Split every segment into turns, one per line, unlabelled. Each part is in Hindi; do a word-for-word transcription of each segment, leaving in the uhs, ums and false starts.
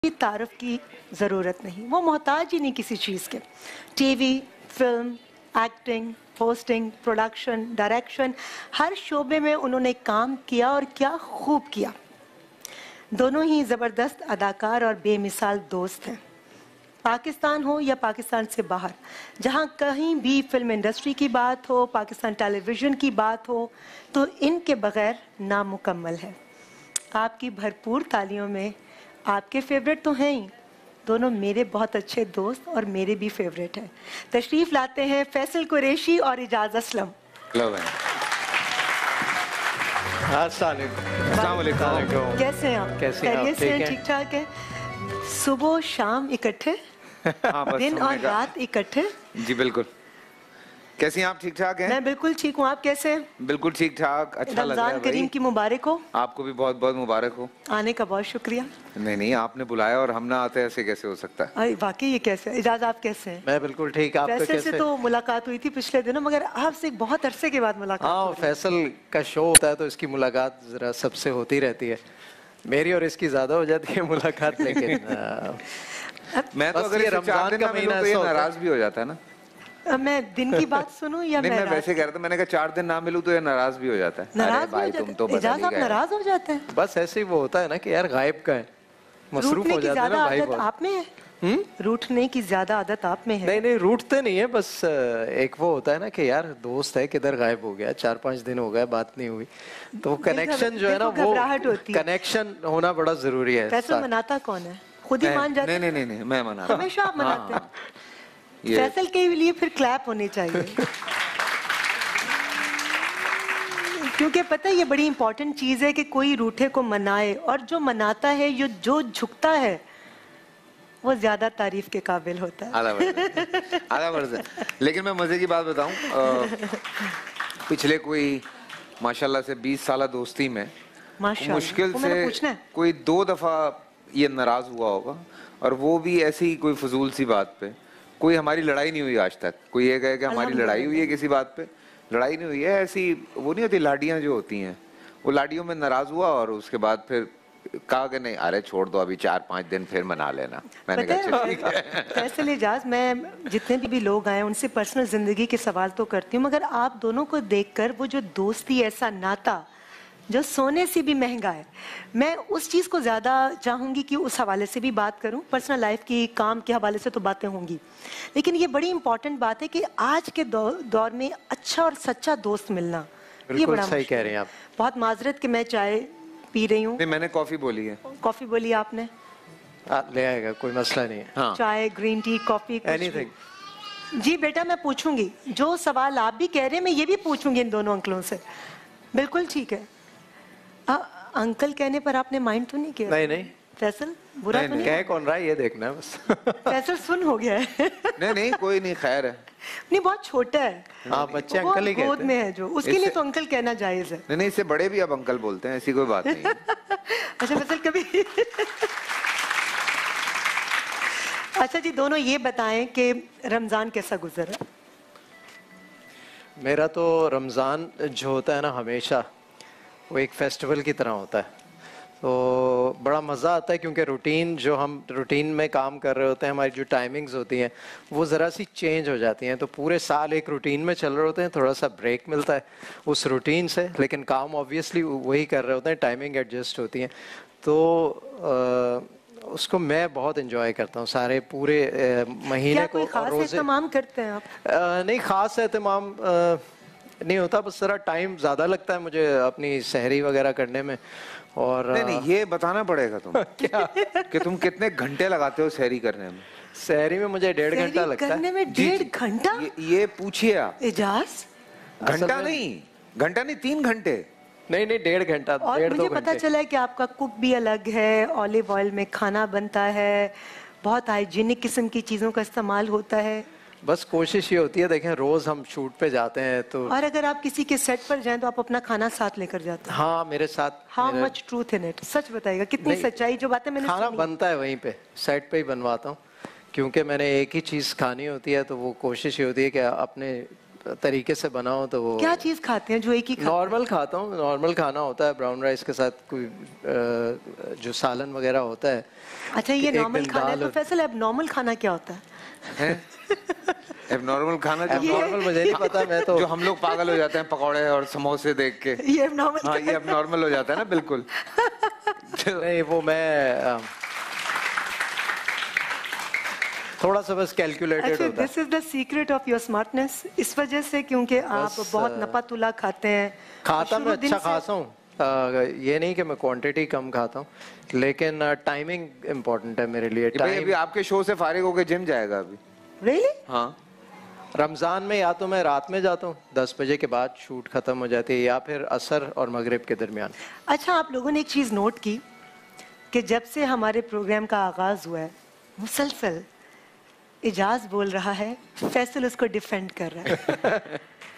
की तारीफ की ज़रूरत नहीं, वो मोहताज ही नहीं किसी चीज़ के। TV, film, acting, hosting, production, direction, हर शोबे में उन्होंने काम किया और क्या खूब किया। दोनों ही ज़बरदस्त अदाकार और बेमिसाल दोस्त हैं। पाकिस्तान हो या पाकिस्तान से बाहर, जहाँ कहीं भी फिल्म इंडस्ट्री की बात हो, पाकिस्तान टेलीविज़न की बात हो, तो इनके बगैर नामुकम्मल है। आपकी भरपूर तालियों में आपके फेवरेट तो हैं ही, दोनों मेरे बहुत अच्छे दोस्त और मेरे भी फेवरेट हैं। तशरीफ लाते हैं फैसल कुरैशी और इजाज़ असलम। कैसे हैं आप?
कैसे हैं आप?
से ठीक ठाक है? सुबह शाम इकट्ठे, दिन और रात इकट्ठे।
जी बिल्कुल। कैसी हैं आप? ठीक ठाक हैं?
मैं बिल्कुल ठीक हूँ, आप कैसे हैं?
बिल्कुल ठीक ठाक। अच्छा लग रहा है।
रमजान करीम की मुबारक हो।
आपको भी बहुत बहुत मुबारक हो।
आने का बहुत शुक्रिया।
नहीं नहीं, आपने बुलाया और हम ना आते, ऐसे कैसे हो सकता है?
अरे वाकई ये कैसे? इजाज़ आप कैसे हैं?
मैं बिल्कुल ठीक। आप
फैसल
कैसे?
से तो मुलाकात हुई थी पिछले दिनों, मगर आपसे एक बहुत अरसे के बाद मुलाकात।
हाँ, फैसल का शो होता है तो इसकी मुलाकात जरा सबसे होती रहती है। मेरी और इसकी ज्यादा हो जाती है मुलाकात, लेकिन
मैं तो अगर रमजान का महीना तो ये नाराज भी हो जाता है ना।
मैं दिन की बात सुनूं या
नहीं,
मैं,
मैं वैसे कह रहा था, मैंने कहा चार दिन ना मिलूं तो ये नाराज भी हो जाता है।
नाराज
अरे भाई तुम तो
इजाज़ आप नाराज हो जाते हैं?
बस ऐसे ही वो होता है ना कि यार गायब का है, मसरूफ हो जाते हैं ना भाई।
आप में है रूठने की ज्यादा आदत आप में है?
नहीं नहीं, रूठते नहीं है, बस एक वो होता है ना कि यार दोस्त है किधर गायब हो गया, चार पांच दिन हो गए बात नहीं हुई, तो कनेक्शन जो है ना वो कनेक्शन होना बड़ा जरूरी है।
फैसल मनाता कौन है? खुद ही मान जाते?
नहीं नहीं नहीं, मैं मनाता।
हमेशा आप मनाते हैं? फैसल के लिए फिर क्लैप होनी चाहिए, क्योंकि पता है ये बड़ी इंपॉर्टेंट चीज है कि कोई रूठे को मनाए, और जो मनाता है, जो जो झुकता है, वो ज्यादा तारीफ के काबिल होता है।
आधा वर्ष। लेकिन मैं मजे की बात बताऊं, पिछले कोई माशाल्लाह से बीस साल दोस्ती में मुश्किल से कोई दो दफा ये नाराज हुआ होगा, और वो भी ऐसी कोई फजूल सी बात पे। कोई हमारी लड़ाई नहीं हुई आज तक। कोई ये कहे कि हमारी लड़ाई हुई है किसी बात पे, लड़ाई नहीं हुई है। ऐसी वो नहीं होती लाडियां जो होती हैं, वो लाडियों में नाराज हुआ और उसके बाद फिर कहा कि नहीं अरे छोड़ दो, अभी चार पांच दिन फिर मना लेना। मैंने कहा ठीक है।
फैसल इजाज़, मैं जितने भी, भी लोग आए उनसे पर्सनल जिंदगी के सवाल तो करती हूँ, मगर आप दोनों को देखकर वो जो दोस्ती, ऐसा नाता जो सोने से भी महंगा है, मैं उस चीज़ को ज़्यादा चाहूँगी कि उस हवाले से भी बात करूँ। पर्सनल लाइफ की, काम के हवाले से तो बातें होंगी, लेकिन ये बड़ी इंपॉर्टेंट बात है कि आज के दौर दौर में अच्छा और सच्चा दोस्त मिलना, ये बड़ा
सही कह रहे हैं आप।
बहुत माजरत कि मैं चाय पी रही हूँ।
मैंने कॉफ़ी बोली है।
कॉफ़ी बोली आपने?
आ, ले आएगा, कोई मसला नहीं है। हाँ।
Chai, green tea, coffee,
anything.
जी बेटा, मैं पूछूंगी जो सवाल आप भी कह रहे हैं, मैं ये भी पूछूंगी इन दोनों अंकलों से। बिल्कुल ठीक है। आ, अंकल कहने पर आपने माइंड तो नहीं किया?
नहीं नहीं
फैसल, बुरा
नहीं,
तो नहीं?
कह कौन रहा है ये देखना है बस।
फैसल सुन हो गया है।
नहीं नहीं, कोई नहीं, खैर है।
नहीं, बहुत छोटा है।
हाँ, बच्चे अंकल ही कहते हैं।
गोद में है जो, उसके लिए तो अंकल कहना जायज है।
नहीं नहीं, इससे बड़े भी अब अंकल बोलते हैं, ऐसी कोई बात नहीं।
अच्छा फैसल, कभी अच्छा जी, दोनों ये बताएं कि रमजान कैसा गुजरा?
मेरा तो रमज़ान जो होता है ना, हमेशा वो एक फेस्टिवल की तरह होता है, तो बड़ा मज़ा आता है, क्योंकि रूटीन जो हम रूटीन में काम कर रहे होते हैं, हमारी जो टाइमिंग्स होती हैं वो ज़रा सी चेंज हो जाती हैं। तो पूरे साल एक रूटीन में चल रहे होते हैं, थोड़ा सा ब्रेक मिलता है उस रूटीन से, लेकिन काम ऑब्वियसली वही कर रहे होते हैं, टाइमिंग एडजस्ट होती हैं, तो आ, उसको मैं बहुत इंजॉय करता हूँ सारे पूरे महीने को।
खास एहतमाम करते हैं आप?
आ, नहीं, ख़ास एहतमाम नहीं होता, बस जरा टाइम ज़्यादा लगता है मुझे अपनी सहरी वगैरह करने में। और
नहीं नहीं, ये बताना पड़ेगा तुम क्या कि तुम कितने घंटे लगाते हो सहरी करने में?
सहरी में मुझे डेढ़ घंटा लगता है।
करने में डेढ़ घंटा?
ये, ये पूछिए आप।
इजाज़,
घंटा नहीं, घंटा नहीं, तीन घंटे।
नहीं नहीं, डेढ़ घंटा।
और मुझे पता चला है कि आपका कुक भी अलग है, ऑलिव ऑयल में खाना बनता है, बहुत हाइजीनिक किस्म की चीज़ों का इस्तेमाल होता है।
बस कोशिश ये होती है, देखें रोज हम शूट पे जाते हैं तो।
और अगर आप किसी के सेट पर जाएं तो आप अपना खाना साथ लेकर जाते हैं?
हाँ, मेरे साथ।
How much truth in it? सच बताइएगा, कितनी सच्चाई? जो बातें मैंने
खाना बनता है वहीं पे, सेट पे ही बनवाता हूँ, क्योंकि मैंने एक ही चीज़ खानी होती है, तो वो कोशिश ये होती है कि अपने तरीके से बनाओ तो वो।
क्या चीज़ खाते हैं जो एक ही?
नॉर्मल खाता हूँ, नॉर्मल खाना होता है, ब्राउन राइस के साथ कोई जो सालन वगैरह होता है।
अच्छा, ये नॉर्मल खाना है। तो फैसल, अब नॉर्मल खाना क्या होता है?
अब नॉर्मल खाना जो
नॉर्मल मुझे नहीं पता, मैं तो
जो हम लोग पागल हो जाते हैं पकौड़े और समोसे देख के,
ये अब नॉर्मल।
हाँ, ये अब नॉर्मल हो जाता है ना, बिल्कुल।
नहीं, वो मैं थोड़ा सा बस कैलकुलेटेड होता है।
This is the secret of your smartness. इस वजह से क्योंकि आप बहुत नपा तुला खाते हैं।
खाता मैं अच्छा खाता हूँ, ये नहीं कि मैं क्वांटिटी कम खाता हूँ, लेकिन टाइमिंग इम्पोर्टेंट है मेरे लिए।
टाइम अभी आपके शो से फारिग होकर जिम जाएगा अभी?
रियली?
हाँ,
रमजान में या तो मैं रात में जाता हूँ, दस बजे के बाद शूट खत्म हो जाती है, या फिर असर और मगरिब के दरमियान।
अच्छा, आप लोगों ने एक चीज़ नोट की कि जब से हमारे प्रोग्राम का आगाज हुआ है, मुसलसल एजाज बोल रहा है, फैसल उसको डिफेंड कर रहा है।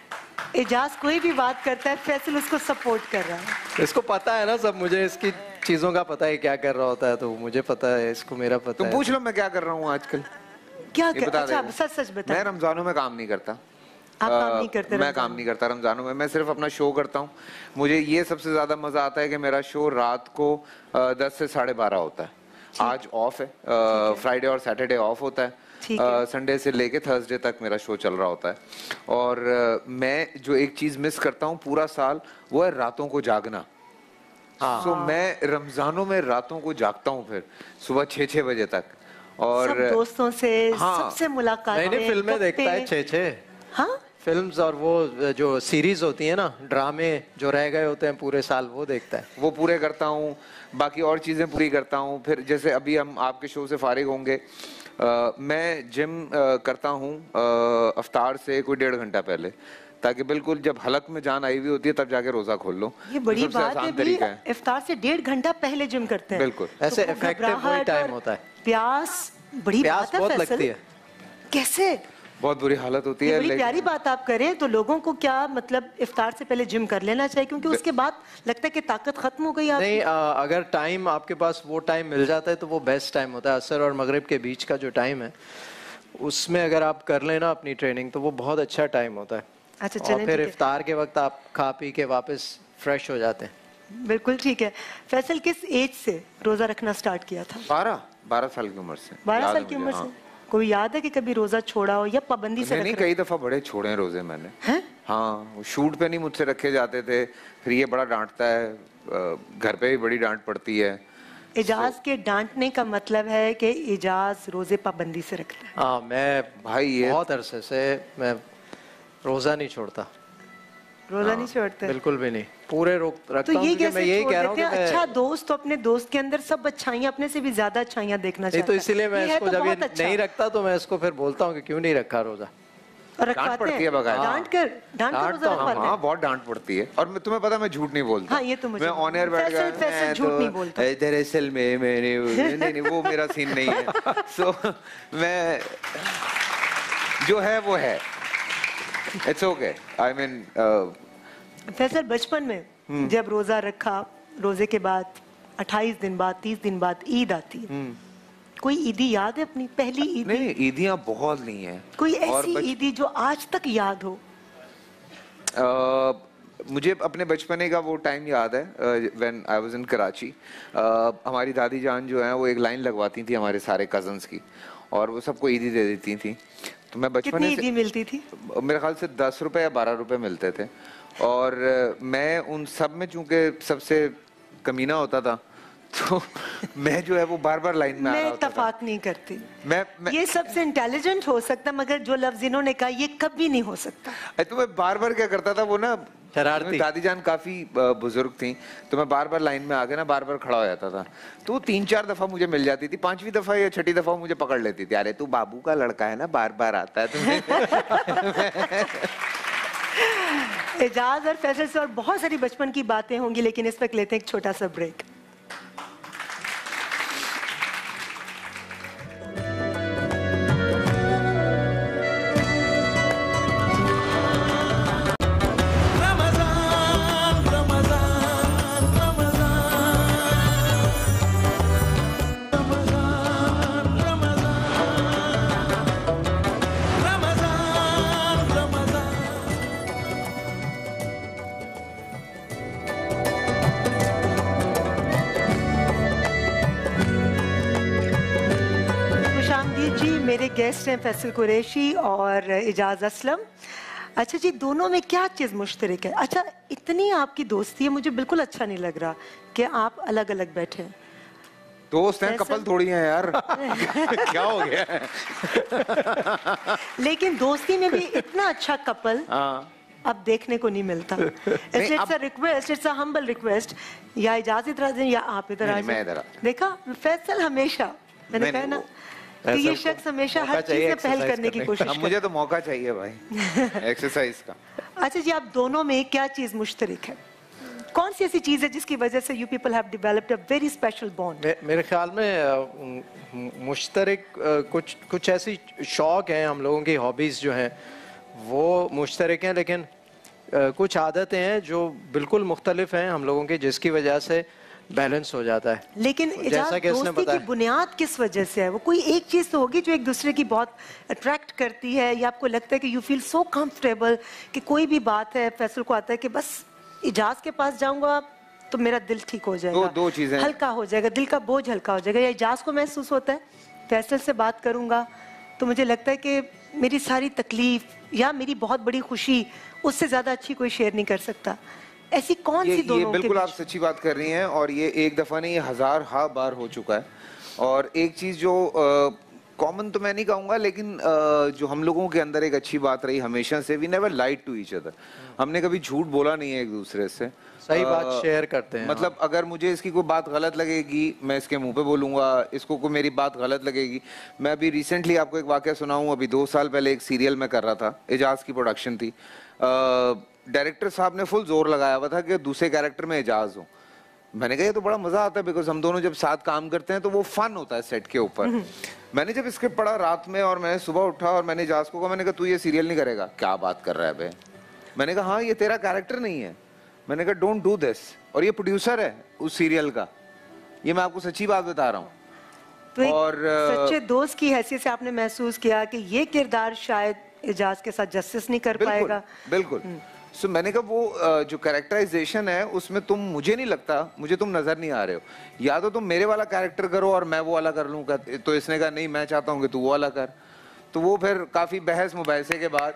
एजाज कोई भी बात करता है, फैसल उसको सपोर्ट कर रहा है।
इसको पता है ना सब, मुझे इसकी चीजों का पता है, क्या कर रहा होता है, तो मुझे पता है, इसको मेरा पता
तुम
है।
पूछ लो मैं क्या कर रहा हूँ आजकल।
क्या कर? अच्छा, सच सच बता।
मैं रमजानों में काम नहीं करता।
आप आ, काम नहीं करते?
मैं काम नहीं करता रमजानों में, मैं सिर्फ अपना शो करता हूँ। मुझे ये सबसे ज्यादा मजा आता है कि मेरा शो रात को दस से साढ़े बारह होता है। आज ऑफ है, फ्राइडे और सैटरडे ऑफ होता है, संडे से लेके थर्सडे तक मेरा शो चल रहा होता है। और uh, मैं जो एक चीज मिस करता हूँ पूरा साल, वो है रातों को जागना। हाँ। so, मैं रमजानों में रातों को जागता हूँ, फिर सुबह छः छः बजे तक, और
सब दोस्तों से, हाँ, सबसे मुलाकात।
मैंने फिल्में देखता है छः छः,
हाँ,
फिल्म्स और वो जो सीरीज होती है ना, ड्रामे जो रह गए होते हैं पूरे साल, वो देखता है,
वो पूरे करता हूँ। बाकी और चीजें पूरी करता हूँ। फिर जैसे अभी हम आपके शो से फारिग होंगे, Uh, मैं जिम uh, करता हूँ uh, अफ्तार से कोई डेढ़ घंटा पहले, ताकि बिल्कुल जब हलक में जान आई हुई होती है तब जाके रोजा खोल लो।
ये बड़ी बात है भी, इफ्तार से डेढ़ घंटा पहले जिम करते हैं।
बिल्कुल,
ऐसे इफेक्टिव वही टाइम होता है।
प्यास बड़ी
प्यास
बात
बहुत लगती है।
कैसे?
बहुत बुरी हालत होती है।
बड़ी प्यारी बात आप करें तो लोगों को क्या मतलब इफ्तार से पहले जिम कर लेना चाहिए, क्योंकि उसके बाद लगता है कि ताकत खत्म हो गई आपकी।
नहीं, आ, अगर टाइम आपके पास वो टाइम मिल जाता है तो वो बेस्ट टाइम होता है। असर और मगरिब के बीच का जो टाइम है, उसमें अगर आप कर लेना अपनी ट्रेनिंग, तो वो बहुत अच्छा टाइम होता है।
अच्छा,
और फिर इफ्तार के वक्त आप खा पी के वापस फ्रेश हो जाते हैं।
बिल्कुल ठीक है। फैसल, किस एज से रोजा रखना स्टार्ट किया था?
बारह बारह साल की उम्र से।
बारह साल की उम्र से? कोई याद है कि कभी रोजा छोड़ा हो या पाबंदी से?
नहीं, कई दफा बड़े छोड़े हैं रोजे मैंने।
हैं?
हाँ, शूट पे नहीं मुझसे रखे जाते थे, फिर ये बड़ा डांटता है, घर पे भी बड़ी डांट पड़ती है।
एजाज के डांटने का मतलब है कि एजाज रोजे पाबंदी से रखता है।
हाँ, मैं
भाई ये
बहुत अरसे से मैं रोजा नहीं छोड़ता।
रोजा नहीं छोड़ते?
बिल्कुल भी नहीं, पूरे रोक रखता
तो ये
हूँ।
कैसे
मैं यही
छोड़
कह रहा हूँ कि मैं...
अच्छा दोस्त तो अपने दोस्त के अंदर सब अच्छाइयाँ, अपने से भी ज्यादा अच्छाइयाँ देखना चाहता है।
तो इसीलिए मैं इसको
तो
जब ये
अच्छा।
नहीं रखता तो मैं इसको फिर बोलता हूँ कि क्यों नहीं रखा रोजा।
और रखवाते
पड़ती है बगैर
डांट कर डांट कर रोजा रखवाते हैं।
हाँ, बहुत डांट पड़ती है। और तुम्हें पता, मैं झूठ नहीं बोलता।
हाँ, ये तो मुझे
मैं ऑन एयर बैठ गया,
मैं झूठ नहीं बोलता।
दरअसल में मैंने नहीं नहीं वो मेरा सीन नहीं है। सो मैं जो है वो है, it's okay. I mean
Faisal, बचपन में जब रोजा रखा, रोजे के बाद अट्ठाईस दिन बाद, तीस दिन बाद ईद आती है, कोई ईदी याद है अपनी पहली ईदी?
नहीं, ईदियां बहुत नहीं है।
कोई ऐसी ईदी जो आज तक याद हो?
आ, मुझे अपने बचपने का वो टाइम याद है, when I was in Karachi. हमारी दादी जान जो है वो एक लाइन लगवाती थी हमारे सारे कजन्स की, और वो सबको ईदी दे देती थी। तो मैं बचपन
कितनी ईदी मिलती थी?
मेरे ख्याल से दस रुपए या बारह रुपए मिलते थे, और मैं उन सब में चूंकि सबसे कमीना होता था, तो मैं जो है वो बार बार लाइन में आ रहा होता था।
मैं इत्तेफाक नहीं करती।
मैं, मैं
ये सबसे इंटेलिजेंट हो सकता, मगर जो लफ्ज इन्होंने कहा ये कभी नहीं हो सकता।
तो मैं बार बार क्या करता था, वो ना
शरारती
दादी जान काफी बुजुर्ग थी, तो मैं बार बार लाइन में आके ना बार बार खड़ा हो जाता था। तो तीन चार दफा मुझे मिल जाती थी, पांचवी दफा या छठी दफा मुझे पकड़ लेती थी, अरे तू बाबू का लड़का है ना, बार बार आता है तुम्हें।
एजाज और फैसल से और बहुत सारी बचपन की बातें होंगी, लेकिन इस वक्त लेते हैं एक छोटा सा ब्रेक। जी जी मेरे गेस्ट हैं फैसल कुरैशी और एजाज असलम। अच्छा जी, दोनों में क्या चीज़ मुश्तरक है? अच्छा, इतनी आपकी दोस्ती है, मुझे बिल्कुल अच्छा नहीं लग रहा कि आप अलग अलग बैठे हैं।
दोस्त हैं, कपल थोड़ी हैं यार। क्या हो गया है?
लेकिन दोस्ती में भी इतना अच्छा कपल अब देखने को नहीं मिलता। It's a request, it's a humble request. या इजाज़त इधर आ जाए या आप इधर आ जाए। देखा फैसल हमेशा, मैंने कहा ना कि ये शख्स हमेशा हर चीज में पहल करने की कोशिश करता है।
मुझे तो मौका चाहिए भाई एक्सरसाइज का।
अच्छा जी, आप दोनों में क्या चीज मुश्तरक है? कौन सी ऐसी चीज है जिसकी वजह से you people have developed a very special bond?
मेरे ख्याल में मुश्तरक कुछ कुछ ऐसी शौक हैं, हम लोगों की हॉबीज जो हैं वो मुश्तरक हैं, लेकिन कुछ आदतें हैं जो बिल्कुल मुख्तलिफ हैं हम लोगों की, जिसकी वजह से बैलेंस हो जाता है।
लेकिन जैसा कि दोस्ती की बुनियाद किस वजह से है? वो कोई एक चीज तो होगी जो एक दूसरे की बहुत अट्रैक्ट करती है, या आपको लगता है कि यू फील सो कंफर्टेबल कि कोई भी बात है, फैसल को आता है कि बस इजाज के पास जाऊंगा तो मेरा दिल ठीक हो जाएगा,
दो, दो चीजें
हल्का हो जाएगा, दिल का बोझ हल्का हो जाएगा, या इजाज को महसूस होता है फैसल से बात करूंगा तो मुझे लगता है कि मेरी सारी तकलीफ या मेरी बहुत बड़ी खुशी उससे ज्यादा अच्छी कोई शेयर नहीं कर सकता। ऐसी कौन
ये,
सी दोनों
ये बिल्कुल आप सच्ची बात कर रही हैं, और ये एक दफा नहीं, ये हजार हा बार हो चुका है। और एक चीज जो कॉमन तो मैं नहीं कहूँगा, लेकिन आ, जो हम लोगों के अंदर एक अच्छी बात रही हमेशा से, we never lied to each other. हमने कभी झूठ बोला नहीं है एक दूसरे से,
सही बात शेयर करते हैं।
मतलब अगर मुझे इसकी कोई बात गलत लगेगी मैं इसके मुंह पे बोलूंगा, इसको कोई मेरी बात गलत लगेगी। मैं अभी रिसेंटली आपको एक वाकया सुनाऊं। अभी दो साल पहले एक सीरियल में कर रहा था, एजाज की प्रोडक्शन थी। डायरेक्टर साहब ने फुल जोर लगाया हुआ था कि दूसरे कैरेक्टर में एजाज हो। मैंने कहा ये तो बड़ा मजा आता है, बिकॉज हम दोनों जब साथ काम करते हैं तो वो फन होता है सेट के ऊपर। मैंने जब स्क्रिप्ट पढ़ा रात में और मैं सुबह उठा और मैंने एजाज को कहा, मैंने कहा तू ये सीरियल नहीं करेगा? क्या बात कर रहा है बे? मैंने कहा हाँ ये तेरा कैरेक्टर नहीं है। मैंने कहा डोंट डू दिस। और ये प्रोड्यूसर है उस सीरियल का, ये मैं आपको सच्ची बात बता रहा हूँ।
तो और सच्चे दोस्त की हैसियत से आपने महसूस किया कि ये किरदार शायद एजाज के साथ जस्टिस नहीं कर
बिल्कुल,
पाएगा?
बिल्कुल। सो so, मैंने कहा वो जो कैरेक्टराइजेशन है उसमें तुम, मुझे नहीं लगता, मुझे तुम नजर नहीं आ रहे हो, या तो तुम मेरे वाला कैरेक्टर करो और मैं वो वाला कर लूँ। तो इसने कहा नहीं मैं चाहता हूँ कि तू वो वाला कर। तो वो फिर काफी बहस मुबाहिसे के बाद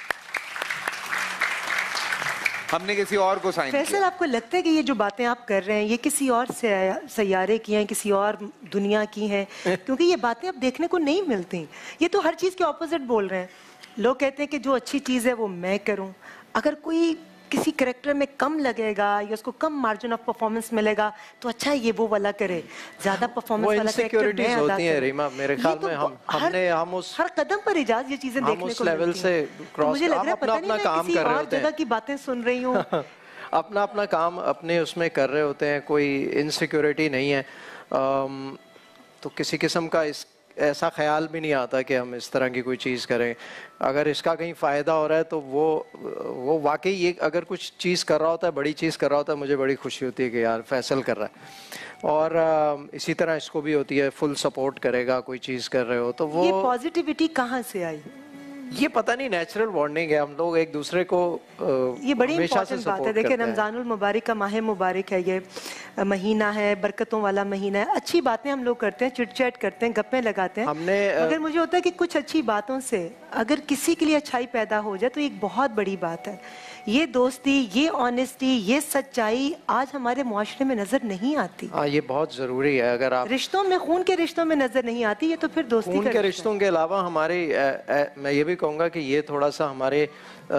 हमने किसी और को साइन किया।
फैसल, आपको लगता है कि ये जो बातें आप कर रहे हैं ये किसी और सैयारे की हैं, किसी और दुनिया की हैं? क्योंकि ये बातें अब देखने को नहीं मिलती। ये तो हर चीज़ के ऑपोजिट बोल रहे हैं। लोग कहते हैं कि जो अच्छी चीज़ है वो मैं करूं, अगर कोई किसी करेक्टर में कम लगेगा या उसको कम मार्जिन ऑफ परफॉर्मेंस मिलेगा तो अच्छा है ये वो वाला करे, ज्यादा परफॉर्मेंस वाला कैरेक्टर मैं अदा
होती हैं रीमा, मेरे ख्याल में हम हमने हम उस
हर कदम पर इजाज ये चीजें देखने को
लेवल से क्रॉस,
मुझे लग रहा है पता नहीं मैं किसी और जगह की बातें सुन रही हूँ।
अपना अपना काम अपने उसमें कर रहे होते हैं, कोई इनसिक्योरिटी नहीं है। तो किसी किस्म का इस ऐसा ख्याल भी नहीं आता कि हम इस तरह की कोई चीज़ करें। अगर इसका कहीं फ़ायदा हो रहा है तो वो वो वाकई ये अगर कुछ चीज़ कर रहा होता है, बड़ी चीज़ कर रहा होता है, मुझे बड़ी खुशी होती है कि यार फैसल कर रहा है। और इसी तरह इसको भी होती है, फुल सपोर्ट करेगा कोई चीज़ कर रहे हो तो वो।
ये पॉजिटिविटी कहाँ से आई?
ये पता नहीं, नेचुरल बॉन्डिंग है, हम लोग एक दूसरे को
ये बड़ी इंपॉर्टेंट बात है। देखिए रमजानुल मुबारक का माह मुबारक है, ये महीना है, बरकतों वाला महीना है। अच्छी बातें हम लोग करते हैं, चिट चैट करते हैं, गप्पे लगाते हैं।
हमने
मगर मुझे होता है कि कुछ अच्छी बातों से अगर किसी के लिए अच्छाई पैदा हो जाए तो एक बहुत बड़ी बात है। ये दोस्ती, ये ऑनेस्टी, ये सच्चाई आज हमारे मुआशरे में नजर नहीं आती।
हाँ, ये बहुत जरूरी है। अगर आप
रिश्तों में, खून के रिश्तों में नजर नहीं आती, ये तो फिर दोस्ती
खून के रिश्तों के अलावा हमारे मैं ये भी कहूँगा कि ये थोड़ा सा हमारे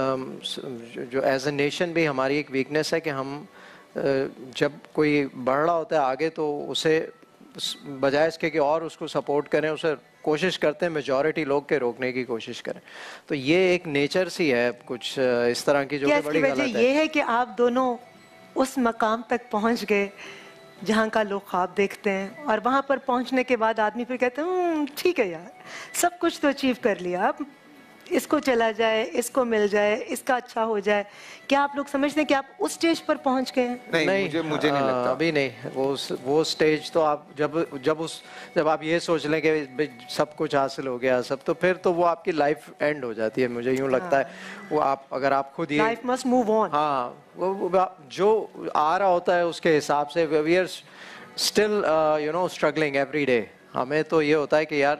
जो एज ए नेशन भी हमारी एक वीकनेस है कि हम जब कोई बढ़ रहा होता है आगे तो उसे बजाय इसके कि और उसको सपोर्ट करें, उसे कोशिश करते हैं मेजॉरिटी लोग के रोकने की कोशिश करें। तो ये एक नेचर सी है कुछ इस तरह की, जो कि बड़ी गलत है।
ये है कि आप दोनों उस मकाम तक पहुंच गए जहाँ का लोग ख्वाब देखते हैं, और वहाँ पर पहुँचने के बाद आदमी फिर कहते हैं ठीक है यार सब कुछ तो अचीव कर लिया, अब इसको चला जाए, इसको मिल जाए, इसका अच्छा हो जाए। क्या आप लोग समझते हैं कि आप उस स्टेज पर पहुंच गए हैं?
नहीं, नहीं मुझे मुझे नहीं लगता
अभी नहीं। वो वो स्टेज तो आप जब जब उस जब आप ये सोच लें कि सब कुछ हासिल हो गया सब, तो फिर तो वो आपकी लाइफ एंड हो जाती है, मुझे यूं लगता है। वो आप अगर आप खुद ये
लाइफ मस्ट मूव ऑन,
हाँ वो, वो जो आ रहा होता है उसके हिसाब से we are still you know struggling every day. हमें तो ये होता है कि यार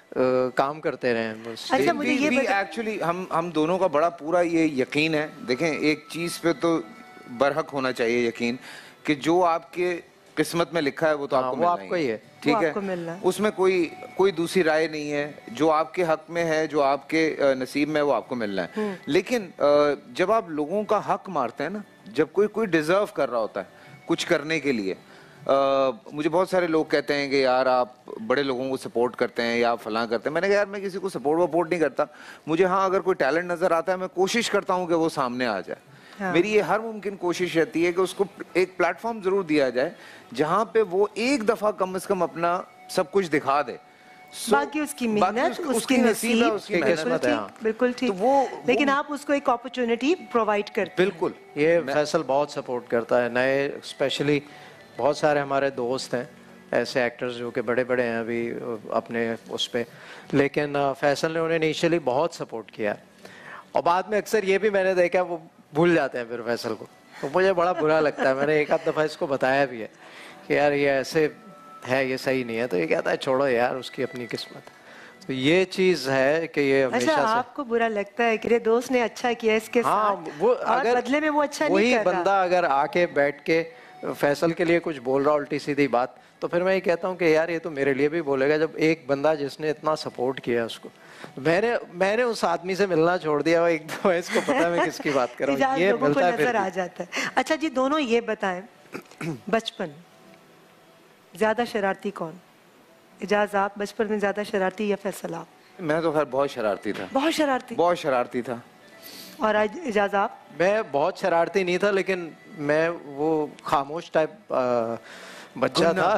काम करते रहे हैं।
अच्छा मुझे ये
एक्चुअली हम हम दोनों का बड़ा पूरा ये यकीन है, देखें एक चीज पे तो बरहक होना चाहिए यकीन कि जो आपके किस्मत में लिखा है वो तो आपको
वो आपको ही है,
ठीक है, उसमें कोई कोई दूसरी राय नहीं है। जो आपके हक में है, जो आपके नसीब में है वो आपको मिलना है। लेकिन जब आप लोगों का हक मारते हैं ना, जब कोई कोई डिजर्व कर रहा होता है कुछ करने के लिए, Uh, मुझे बहुत सारे लोग कहते हैं कि यार आप बड़े लोगों को सपोर्ट करते हैं या फलां करते हैं। मैंने कहा यार मैं किसी को सपोर्ट वपोर्ट नहीं करता, मुझे हाँ अगर कोई टैलेंट नजर आता है मैं कोशिश करता हूँ कि वो सामने आ जाए। हाँ। मेरी ये हर मुमकिन कोशिश रहती है कि उसको एक प्लेटफॉर्म जरूर दिया जाए जहाँ पे वो एक दफा कम से कम अपना सब कुछ दिखा दे।
So, बाकी उसकी मेहनत, उसकी नसीब, उसकी किस्मत है, बिल्कुल ठीक। तो वो लेकिन आप उसको एक अपॉर्चुनिटी प्रोवाइड करते हैं।
बिल्कुल, ये फैसल बहुत सपोर्ट करता है। नए स्पेशली बहुत सारे हमारे दोस्त हैं ऐसे एक्टर्स जो कि बड़े बड़े हैं अभी अपने उस पे, लेकिन फैसल ने उन्हें इनिशियली बहुत सपोर्ट किया और बाद में अक्सर ये भी मैंने देखा वो भूल जाते हैं फिर फैसल को, तो मुझे बड़ा बुरा लगता है। मैंने एक आध दफ़ा इसको बताया भी है कि यार ये ऐसे है, ये सही नहीं है, तो ये कहता है छोड़ो यार उसकी अपनी किस्मत। तो ये चीज़ है कि ये हमेशा
अच्छा, से आपको बुरा लगता है कि दोस्त ने अच्छा किया इसके
हाँ,
साथ
वो
और
अगर
बदले में वो अच्छा नहीं
वही
कर रहा।
बंदा अगर आके बैठ के फैसल के लिए कुछ बोल रहा उल्टी सीधी बात, तो फिर मैं ये कहता हूँ कि यार ये तो मेरे लिए भी बोलेगा। जब एक बंदा जिसने इतना सपोर्ट किया उसको, मैंने मैंने उस आदमी से मिलना छोड़ दिया, एक दो इसको पता है मैं किसकी बात कर रहा हूँ, ये मिलता है
नजर आ जाता है। अच्छा जी, दोनों ये बताएं बचपन ज्यादा शरारती कौन? इजाज आप बचपन में ज्यादा शरारती या फैसल आप?
मैं तो खैर बहुत शरारती था।
बहुत शरारती?
बहुत शरारती था।
और आज इजाज आप?
मैं बहुत शरारती नहीं था, लेकिन मैं वो खामोश टाइप बच्चा था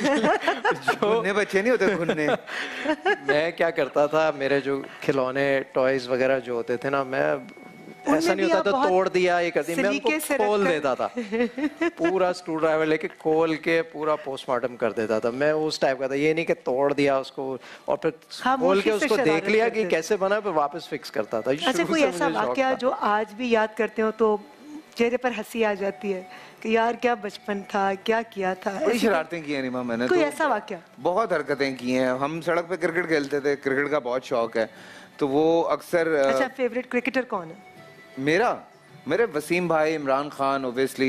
जो घुन्ने बच्चे नहीं होते घुन्ने।
मैं क्या करता था, मेरे जो खिलौने टॉयज वगैरह जो होते थे ना, मैं ऐसा नहीं होता तो तोड़ दिया ये कर दिया, मैं उनको खोल देता था पूरा स्क्रू ड्राइवर लेके खोल के पूरा पोस्टमार्टम कर देता था। मैं उस टाइप का था, ये नहीं कि तोड़ दिया उसको और फिर खोल के उसको देख लिया कि कैसे बना फिर वापस फिक्स करता था।
अच्छा, कोई ऐसा वाकया जो आज भी याद करते हो तो चेहरे पर हंसी आ जाती है कि यार क्या बचपन था, क्या किया था?
बड़ी शरारतें की है रीमा मैंने।
कोई ऐसा वाकया?
बहुत हरकतें की हैं। हम सड़क पे क्रिकेट खेलते थे, क्रिकेट का बहुत शौक है, तो वो अक्सर।
अच्छा, फेवरेट क्रिकेटर कौन है?
मेरा मेरे वसीम भाई, इमरान खान, ओबियसली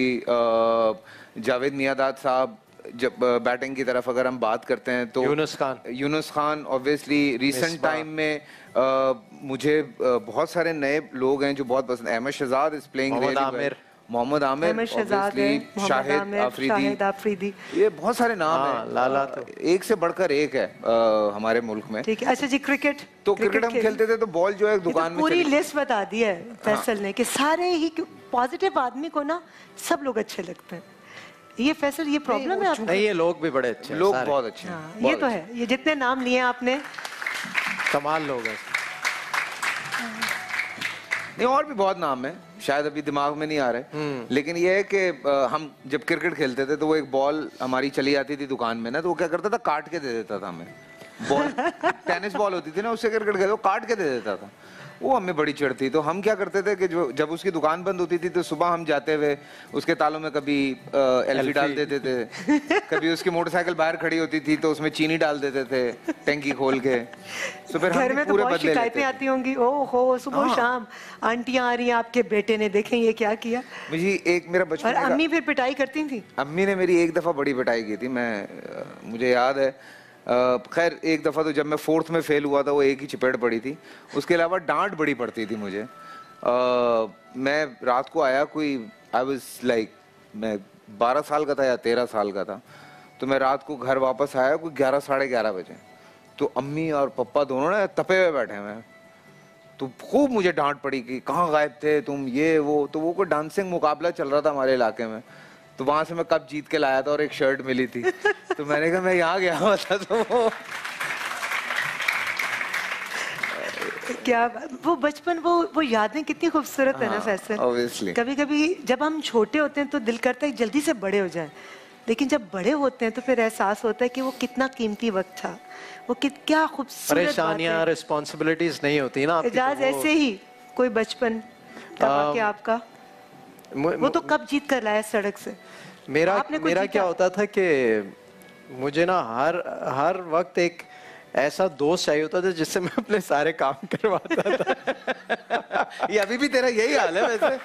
जावेद मियादाद साहब। जब बैटिंग की तरफ अगर हम बात करते हैं तो
Younis Khan
Younis Khan obviously. Recent time में आ, मुझे आ, बहुत सारे नए लोग हैं जो बहुत पसंद। Ahmed Shehzad is playing really well, Mohammad Amir, obviously Shahid Afridi, ये बहुत सारे नाम हैं।
लाला तो
एक से बढ़कर एक है आ, हमारे मुल्क में।
ठीक है। अच्छा जी, क्रिकेट
तो क्रिकेट हम खेलते थे तो बॉल जो है दुकान में
पूरी लिस्ट बता दी है फैसल ने कि सारे ही पॉजिटिव आदमी को ना सब लोग अच्छे लगते हैं। ये फैसल ये प्रॉब्लम है आपको?
नहीं, ये लोग भी बड़े अच्छे हैं,
लोग बहुत अच्छे हैं।
ये तो है, ये जितने नाम लिए आपने
कमाल लोग हैं।
नहीं, और भी बहुत नाम है, शायद अभी दिमाग में नहीं आ रहे, लेकिन ये है कि हम जब क्रिकेट खेलते थे तो वो एक बॉल हमारी चली जाती थी दुकान में ना, तो वो क्या करता था, काट के दे देता था हमें। बॉल टेनिस बॉल होती थी ना, उससे क्रिकेट खेलते वो काट के दे देता था। वो हमें बड़ी चिढ़ती, तो हम क्या करते थे कि जो जब उसकी दुकान बंद होती थी तो सुबह हम जाते हुए उसके तालों में कभी एल्फी डाल देते थे, कभी उसकी मोटरसाइकिल बाहर खड़ी होती थी तो उसमें चीनी डाल देते थे टैंकी खोल के। तो फिर
घर में तो बहुत शिकायतें आती होंगी, ओ हो सुबह शाम आंटियां आ रही हैं, आपके बेटे ने देखें ये क्या किया।
मुझे एक मेरा बचपन,
और अम्मी फिर पिटाई करती थी?
अम्मी ने मेरी एक दफा बड़ी पिटाई की थी, मैं मुझे याद है। खैर एक दफ़ा तो जब मैं फोर्थ में फेल हुआ था वो एक ही चपेट पड़ी थी, उसके अलावा डांट बड़ी पड़ती थी मुझे। uh, मैं रात को आया, कोई आई वाज लाइक मैं बारह साल का था या तेरह साल का था, तो मैं रात को घर वापस आया कोई ग्यारह साढ़े ग्यारह बजे, तो अम्मी और पप्पा दोनों ने तपे हुए बैठे हैं, तो खूब मुझे डांट पड़ी कि कहाँ गायब थे तुम, ये वो। तो वो कोई डांसिंग मुकाबला चल रहा था हमारे इलाके में, तो वहां से मैं कप जीत के लाया था और एक शर्ट मिली थी, तो मैंने कहा मैं यहाँ गया हुआ था। तो वो
क्या वो बचपन, वो वो यादें कितनी खूबसूरत है ना फैसल।
ऑब्वियसली
कभी कभी जब हम छोटे होते हैं तो दिल करता है जल्दी से बड़े हो जाएं, लेकिन जब बड़े होते हैं तो फिर एहसास होता है कि वो कितना कीमती वक्त था, वो कित क्या खूबसूरत।
परेशानियां, रिस्पॉन्सिबिलिटीज नहीं होती ना।
एजाज ऐसे ही कोई बचपन का वाकया आपका? वो तो कब जीत कर लाया सड़क से?
मेरा मेरा क्या होता था कि मुझे ना हर हर वक्त एक ऐसा दोस्त चाहिए होता था जिससे मैं अपने सारे काम करवाता था।
ये अभी भी तेरा यही हाल है वैसे।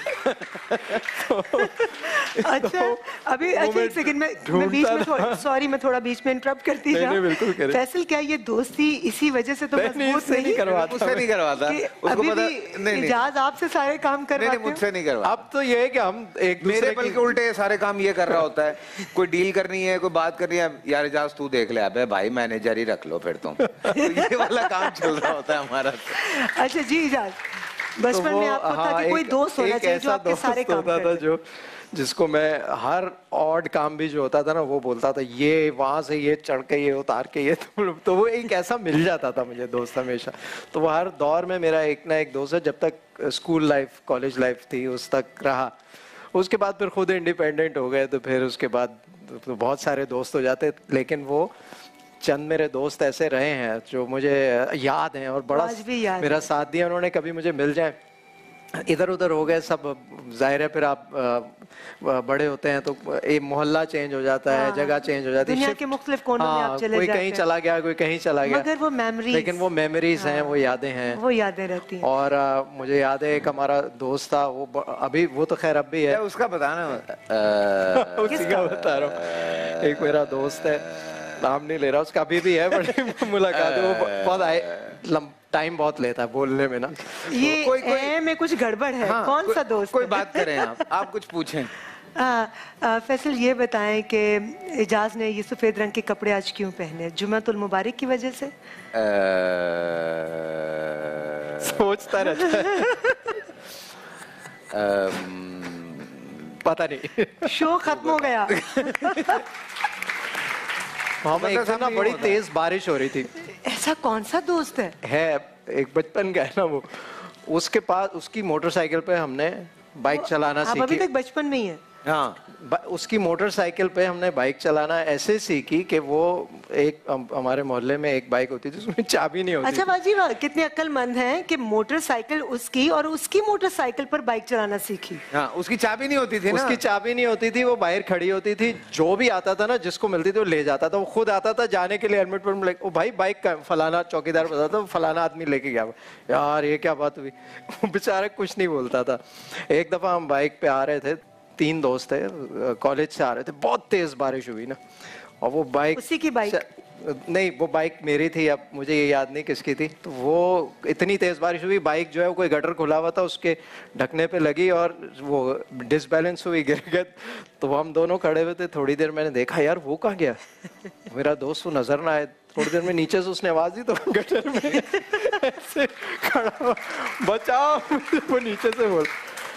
तो,
अच्छा
तो,
अभी अच्छा एक सेकंड में मैं बीच में सॉरी मैं थोड़ा बीच में इंटरप्ट करती हूँ। फैसल क्या ये दोस्ती इसी वजह से तो मजबूत नहीं
करवाता, मुझसे नहीं करवाता, उसको पता नहीं।
इजाज आपसे सारे काम करवाते हैं,
मुझसे नहीं करवाता।
अब तो ये है कि हम एक
मेरे बल्कि उल्टे सारे काम ये कर रहा होता है। कोई डील करनी है, कोई बात करनी है, यार इजाज तू देख ले, अबे भाई मैनेजर ही रख लो फिर तुम। तो ये वाला काम चल रहा होता है हमारा।
अच्छा जी इजाज, बचपन में आपको था कि कोई दोस्त होना चाहिए जो आपके सारे काम करता
था, जो जिसको मैं हर ऑड काम भी जो होता था ना वो बोलता था ये वहां से ये चढ़ के ये उतार के ये तो, तो वो एक ऐसा मिल जाता था मुझे दोस्त हमेशा। तो वो हर दौर में मेरा एक ना एक दोस्त है, जब तक स्कूल लाइफ कॉलेज लाइफ थी उस तक रहा। उसके बाद फिर खुद इंडिपेंडेंट हो गए तो फिर उसके बाद तो बहुत सारे दोस्त हो जाते, लेकिन वो चंद मेरे दोस्त ऐसे रहे हैं जो मुझे याद हैं और बड़ा मेरा साथ दिया उन्होंने। कभी मुझे मिल जाए, इधर उधर हो गए सब, जाहिर है फिर आप बड़े होते हैं तो एक मोहल्ला चेंज हो जाता है, जगह चेंज हो जाती है,
दुनिया के मुख्तलिफ कोनों में आप चले
कोई
जाते
कहीं चला गया, कोई कहीं चला गया,
मगर वो मेमोरीज,
लेकिन वो मेमोरीज हैं, वो यादें हैं,
वो यादें रहती हैं।
और आ, मुझे याद है एक हमारा दोस्त था, वो अभी वो तो खैर अब भी है,
उसका बताना
उसी का बता रहा हूँ। एक मेरा दोस्त है, नाम नहीं ले रहा उसका, अभी भी है, बड़ी मुलाकात है, वो बहुत आए टाइम बहुत लेता है बोलने में ना।
ये कोई, कोई, में कुछ गड़बड़ है। हाँ, कौन सा दोस्त?
कोई बात करें आप आप कुछ पूछें।
आ, आ, फैसल ये बताएं कि इजाज ने ये सफेद रंग के कपड़े आज क्यों पहने? जुम्मतुल मुबारक की वजह से? आ...
सोचता रहता है। पता नहीं,
शो खत्म हो गया।
हमें एक ना बड़ी तेज बारिश हो रही थी।
ऐसा कौन सा दोस्त है?
है एक बचपन का है ना वो, उसके पास उसकी मोटरसाइकिल पे हमने बाइक चलाना सीखी।
आप अभी तक बचपन में ही है?
हाँ, उसकी मोटरसाइकिल पे हमने बाइक चलाना ऐसे सीखी कि वो एक हमारे मोहल्ले में एक बाइक होती थी उसमें चाबी नहीं होती।
अच्छा बाजी वाह, कितने अक्लमंद हैं कि मोटरसाइकिल उसकी और उसकी मोटरसाइकिल पर बाइक चलाना सीखी।
हाँ, उसकी चाबी नहीं होती थी ना,
उसकी चाबी नहीं होती थी, वो बाहर खड़ी होती थी, जो भी आता था ना जिसको मिलती थी वो ले जाता था। वो खुद आता था जाने के लिए हेलमेट पर, ओ भाई बाइक का फलाना चौकीदार बताता था, फलाना आदमी लेके गया। यार ये क्या बात हुई, बेचारा कुछ नहीं बोलता था। एक दफा हम बाइक पे आ रहे थे, तीन दोस्त थे, कॉलेज से आ रहे थे, बहुत तेज बारिश हुई ना, और वो बाइक
उसी की बाइक
नहीं, वो बाइक मेरी थी, अब मुझे ये याद नहीं किसकी थी। तो वो इतनी तेज बारिश हुई, बाइक जो है कोई गटर खुला हुआ था उसके ढकने पे लगी और वो डिसबैलेंस हुई, गिर गए। तो वो हम दोनों खड़े हुए थे, थोड़ी देर मैंने देखा यार वो कहाँ गया, मेरा दोस्त वो नजर ना आए। थोड़ी देर में नीचे से उसने आवाज दी तो गटर में ऐसे खड़ा, बचाओ, वो नीचे से बोल,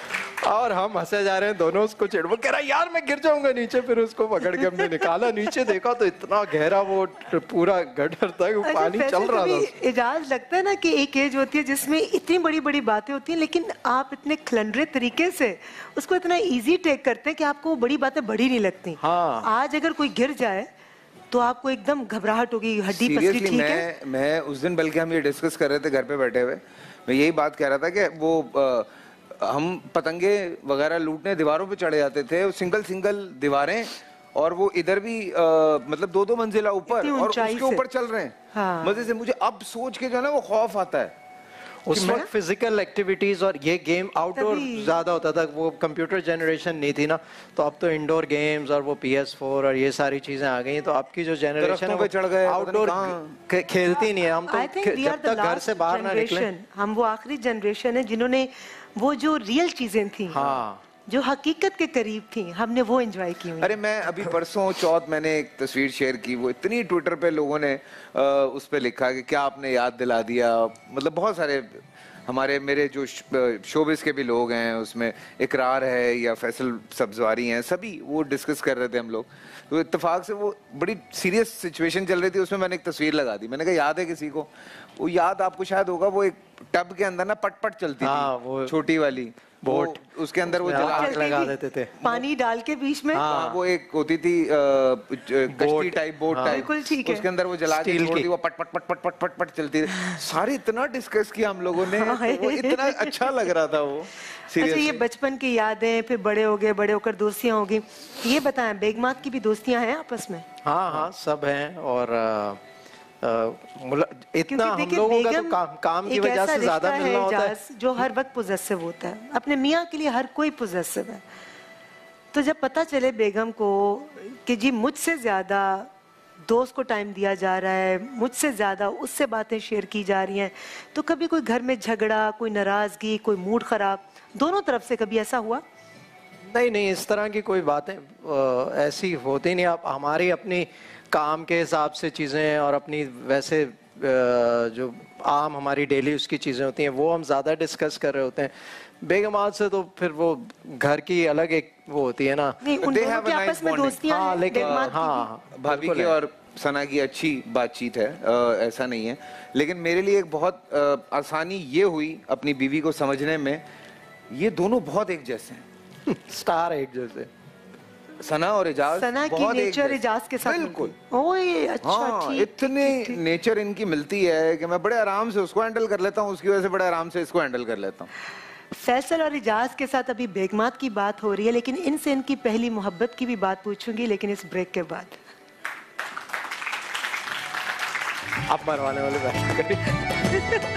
और हम हंसे जा रहे हैं दोनों। उसको चिढ़, वो कह रहा यार मैं गिर जाऊंगा नीचे। फिर उसको पकड़ के हमने निकाला, नीचे देखा तो इतना गहरा वो पूरा गटर था, वो पानी चल रहा था।
इजाज लगता है ना कि एक एज होती है जिसमें इतनी बड़ी बड़ी बातें होती हैं, लेकिन आप इतने खलंडरे तरीके से उसको इतना इजी टेक करते हैं कि आपको वो बड़ी बातें बड़ी नहीं लगती।
हाँ।
आज अगर कोई गिर जाए तो आपको एकदम घबराहट होगी, हड्डी पसली ठीक
मैं,
है?
मैं उस दिन बल्कि हम ये डिस्कस कर रहे थे घर पे बैठे हुए, मैं यही बात कह रहा था कि वो आ, हम पतंगे वगैरह लूटने दीवारों पे चढ़े जाते थे, सिंगल सिंगल दीवारें, और वो इधर भी आ, मतलब दो दो मंजिला ऊपर और उसके ऊपर चल रहे हैं। हाँ। मजे से मुझे अब सोच के जो है ना वो खौफ आता है।
उस वक्त फिजिकल एक्टिविटीज और ये गेम आउटडोर ज्यादा होता था, वो कंप्यूटर जनरेशन नहीं थी ना, तो अब तो इंडोर गेम्स और वो पी एस फोर और ये सारी चीजें आ गई। तो आपकी जो जनरेशन है वो आउटडोर खेलती नहीं है। हम तो जब तक घर से बाहर ना निकले,
हम वो आखिरी जनरेशन है जिन्होंने वो जो रियल चीजें थी,
हाँ,
जो हकीकत के करीब थी, हमने वो एंजॉय की हुई।
अरे मैं अभी परसों चौथ मैंने एक तस्वीर शेयर की, वो इतनी ट्विटर पे लोगों ने आ, उस पे लिखा कि क्या आपने याद दिला दिया। मतलब बहुत सारे हमारे मेरे जो शोबिस के भी लोग हैं, उसमें इकरार है या फैसल सब्जवारी हैं, सभी वो डिस्कस कर रहे थे हम लोग। तो इत्तेफाक से वो बड़ी सीरियस सिचुएशन चल रही थी, उसमें मैंने एक तस्वीर लगा दी। मैंने कहा याद है किसी को? वो याद आपको शायद होगा, वो एक टब के अंदर ना पट पट चलती
हाँ,
थी,
वो
छोटी वाली बोट, उसके अंदर वो जला
लगा देते थे,
पानी डाल के बीच में।
हाँ, वो एक होती थी कश्ती टाइप, बोट टाइप,
बिल्कुल ठीक है,
उसके अंदर वो जला के छोड़ दी, वो पट पट पट पट पट पट पट चलती थी। सारी इतना डिस्कस किया हम लोगों ने, तो वो इतना अच्छा लग रहा था वो।
अच्छा, ये बचपन की यादें, फिर बड़े हो गए, बड़े होकर दोस्तियां होगी। ये बताएं, बेगमात की भी दोस्तियां हैं आपस में?
हाँ हाँ, सब हैं। और इतना हम लोगों का तो काम काम की वजह से ज्यादा मिलना होता है
जो हर वक्त पोजेसिव होता है। अपने मियाँ के लिए हर कोई पोजेसिव है। तो जब पता चले बेगम को कि जी मुझसे ज्यादा दोस्त को टाइम दिया जा रहा है, मुझसे ज्यादा उससे बातें शेयर की जा रही हैं, तो कभी कोई घर में झगड़ा, कोई नाराजगी, कोई मूड खराब, दोनों तरफ से कभी ऐसा हुआ?
नहीं नहीं, इस तरह की कोई बातें ऐसी होती नहीं। आप हमारी अपनी काम के हिसाब से चीज़ें और अपनी वैसे जो आम हमारी डेली उसकी चीज़ें होती हैं वो हम ज़्यादा डिस्कस कर रहे होते हैं। बेगमात से तो फिर वो घर की अलग एक वो होती है ना,
नहीं, उन दोनों के आपस में दोस्तियां हैं,
लेकिन हाँ,
भाभी की और सना की अच्छी बातचीत है, आ, ऐसा नहीं है। लेकिन मेरे लिए एक बहुत आ, आसानी ये हुई अपनी बीवी को समझने में, ये दोनों बहुत एक जैसे हैं।
स्टार एक जैसे
सना और एजाज,
सना की नेचर एजाज के साथ
बिल्कुल।
ओए अच्छा,
हाँ, ठीक, इतनी नेचर इनकी मिलती है कि मैं बड़े आराम से उसको हैंडल कर लेता हूँ, उसकी वजह से बड़े आराम से इसको हैंडल कर लेता हूँ।
फैसल और एजाज के साथ अभी बेगमात की बात हो रही है, लेकिन इनसे इनकी पहली मोहब्बत की भी बात पूछूंगी, लेकिन इस ब्रेक के बाद।
आप मरवाने वाले बात करिए।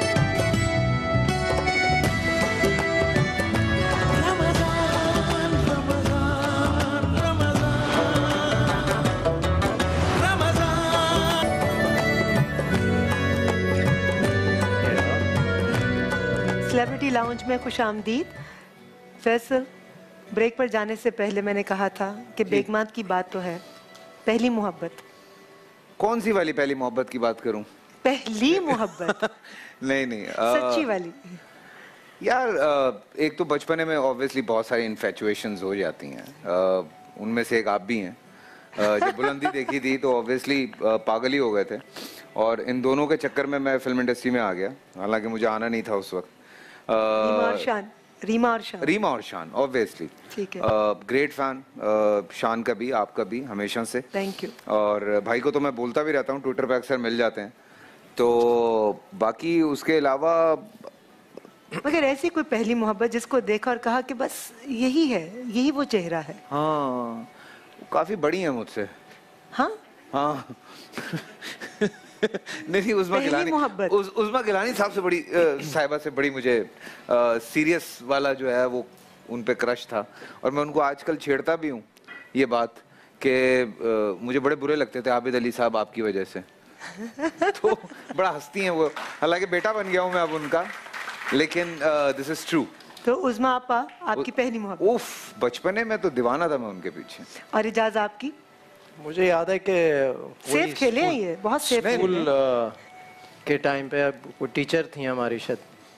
सेलिब्रिटी लाउंज में खुशामदीद। फैसल, ब्रेक पर जाने से पहले मैंने कहा था कि बेगमात की बात तो है, पहली मोहब्बत।
कौन सी वाली पहली मोहब्बत की बात करूं?
पहली मोहब्बत
नहीं नहीं
आ, सच्ची वाली
यार। आ, एक तो बचपने में ऑब्वियसली बहुत सारी इन्फेचुएशंस हो जाती हैं, उनमें से एक आप भी हैं। जब बुलंदी देखी थी तो ऑब्वियसली पागल ही हो गए थे, और इन दोनों के चक्कर में मैं फिल्म इंडस्ट्री में आ गया, हालांकि मुझे आना नहीं था उस वक्त।
रीमा और शान रीमा और शान
रीमा और शान ऑब्वियसली,
ठीक है।
ग्रेट फैन शान का भी, आपका भी हमेशा से,
थैंक यू।
और भाई को तो मैं बोलता भी रहता हूँ, ट्विटर पे अक्सर मिल जाते हैं। तो बाकी उसके अलावा,
मगर ऐसी कोई पहली मोहब्बत जिसको देखा और कहा कि बस यही है, यही वो चेहरा है?
हाँ, काफी बड़ी है मुझसे।
हाँ
हाँ नहीं नहीं, उस्मा गिलानी, उस, उस्मा गिलानी साहब से बड़ी, साहिबा से बड़ी मुझे सीरियस वाला जो है वो उन पे क्रश था। और मैं उनको आजकल छेड़ता भी हूँ ये बात कि मुझे बड़े बुरे लगते थे आबिद अली साहब आपकी वजह से। तो बड़ा हंसती हैं वो, हालांकि बेटा बन गया हूँ मैं अब उनका, लेकिन दिस इज ट्रू।
तो उस्मा आपा आपकी पहली मोहब्बत?
उफ, बचपने में तो दीवाना था मैं उनके पीछे।
और एजाज आपकी?
मुझे याद है कि
सेफ खेले हैं ये, बहुत सेफ
स्कूल के टाइम पे कोई टीचर थी हमारी शायद,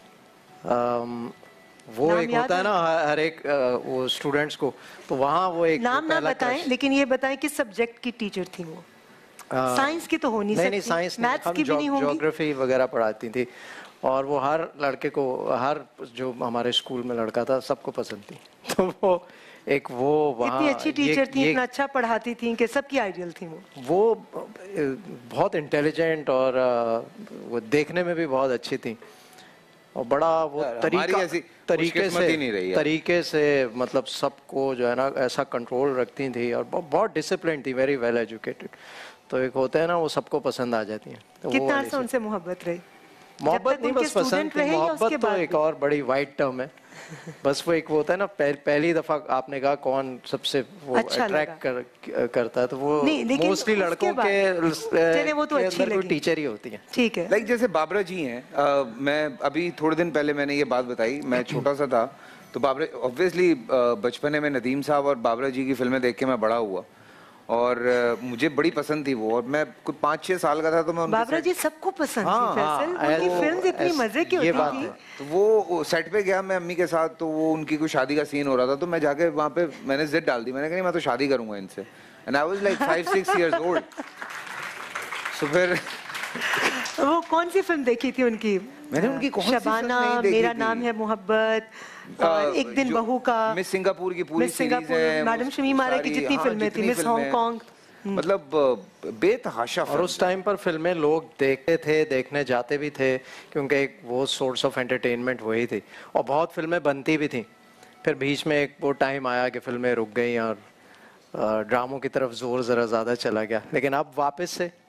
वो एक होता है ना हर एक वो स्टूडेंट्स को, तो वहाँ वो एक
नाम ना बताएं, लेकिन ये बताएं किस सब्जेक्ट की टीचर थी वो? साइंस की तो हो नहीं सकती,
नहीं साइंस,
मैथ्स की भी नहीं होगी,
ज्योग्राफी वगैरह पढ़ाती थी, और वो हर लड़के को, हर जो हमारे स्कूल में लड़का था सबको पसंद थी। तो वो एक वो वहाँ
इतनी अच्छी टीचर थी, इतना अच्छा पढ़ाती थी कि सबकी आइडियल थी वो।
वो बहुत इंटेलिजेंट और वो देखने में भी बहुत अच्छी थी, और बड़ा वो तरीका तरीके से नहीं रही तरीके से मतलब सबको जो है ना ऐसा कंट्रोल रखती थी, और बहुत डिसिप्लिन थी, वेरी वेल एजुकेटेड। तो एक होते हैं ना वो सबको पसंद आ जाती है। तो
कितना अर्सा उनसे मोहब्बत रही?
मोहब्बत नहीं, बस पसंद थी। मोहब्बत तो एक और बड़ी वाइड टर्म है, बस वो एक वो होता है ना, पह, पहली दफा आपने कहा कौन सबसे वो
अच्छा
अट्रैक्ट कर, करता है, तो वो
मोस्टली
लड़कों के
वो तो अच्छी लगी,
टीचर ही होती है।
ठीक है,
लाइक जैसे बाबरा जी हैं, मैं अभी थोड़े दिन पहले मैंने ये बात बताई, मैं छोटा सा था तो बाबरा, ऑब्वियसली बचपने में नदीम साहब और बाबरा जी की फिल्में देख के मैं बड़ा हुआ, और uh, मुझे बड़ी पसंद थी वो, और मैं कुछ पाँच छह साल का था तो मैं
बाबरा जी सबको पसंद थी। फैसल, उनकी फिल्म्स इतनी मजे की होती थी।
तो वो सेट पे गया मैं अम्मी के साथ, तो वो उनकी कोई शादी का सीन हो रहा था, तो मैं जाके वहाँ पे मैंने जिद डाल दी, मैंने कहा नहीं मैं तो शादी करूंगा इनसे, and I was like five six years old. So फिर
वो कौन सी फिल्म देखी थी उनकी?
मैंने उनकी कौन सी
शबाना, मेरा नाम है मोहब्बत, और एक दिन बहू का,
मिस सिंगापुर की पूरी सीरीज है,
मैडम शमीम आरा की जितनी फिल्में थी, मिस हांगकांग,
मतलब बेतहाशा।
और उस टाइम पर फिल्में लोग देखते थे, देखने जाते भी थे, क्योंकि एक वो सोर्स ऑफ एंटरटेनमेंट वही थी, और बहुत फिल्में बनती भी थी। फिर बीच में एक वो टाइम आया कि फिल्में रुक गई और ड्रामों की तरफ जोर ज़रा ज़्यादा चला गया, लेकिन अब वापस से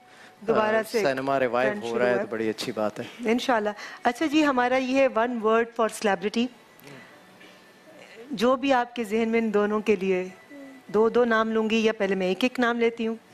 दोबारा से
सिनेमा रिवाइव हो रहा है तो बड़ी अच्छी बात है
इंशाल्लाह। अच्छा जी, हमारा ये है वन वर्ड फॉर सेलिब्रिटी। जो भी आपके जहन में इन दोनों के लिए, दो दो नाम लूंगी या पहले मैं एक एक नाम लेती हूँ?